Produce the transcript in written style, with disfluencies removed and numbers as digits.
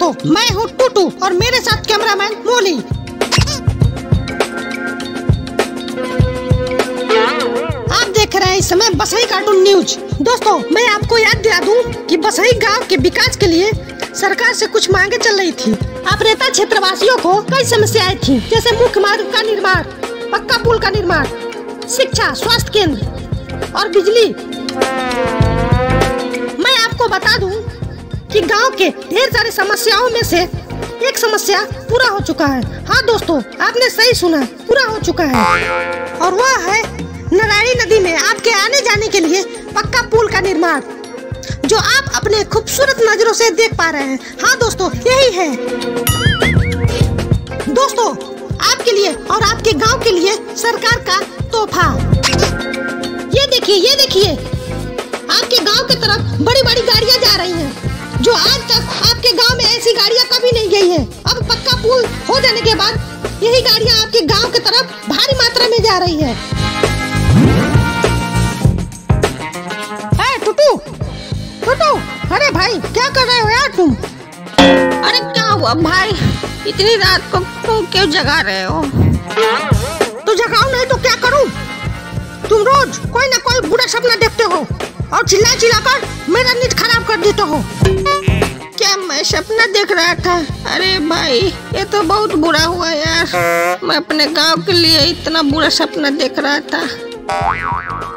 दोस्तों, मैं हूँ टूटू और मेरे साथ कैमरामैन मोली। आप देख रहे हैं इस समय बसई कार्टून न्यूज। दोस्तों, मैं आपको याद दिला दूं कि बसई गांव के विकास के लिए सरकार से कुछ मांगे चल रही थी। आपरेता क्षेत्रवासियों को कई समस्याएं थी, जैसे मुख्य मार्ग का निर्माण, पक्का पुल का निर्माण, शिक्षा, स्वास्थ्य केंद्र और बिजली। मैं आपको बता दूं कि गांव के ढेर सारी समस्याओं में से एक समस्या पूरा हो चुका है। हाँ दोस्तों, आपने सही सुना, पूरा हो चुका है, और वह है नारायणी नदी में आपके आने जाने के लिए पक्का पुल का निर्माण, जो आप अपने खूबसूरत नजरों से देख पा रहे हैं। हाँ दोस्तों, यही है। दोस्तों, आपके लिए और आपके गांव के लिए सरकार का तोहफा। ये देखिए, आपके गांव की तरफ बड़ी बड़ी गाड़ियां जा रही हैं, जो आज तक आपके गांव में ऐसी गाड़ियां कभी नहीं गई हैं। अब पक्का पुल हो जाने के बाद यही गाड़ियां आपके गांव की तरफ भारी मात्रा में जा रही है। टूटू, अरे भाई क्या कर रहे हो यार तुम? अरे क्या हुआ भाई, इतनी रात को तुम क्यों जगा रहे हो? तो जगाओ नहीं तो क्या करूं? तुम रोज कोई ना कोई बुरा सपना देखते हो और चिल्ला कर मेरा नींद खराब कर देते हो। क्या मैं सपना देख रहा था? अरे भाई, ये तो बहुत बुरा हुआ यार। मैं अपने गांव के लिए इतना बुरा सपना देख रहा था।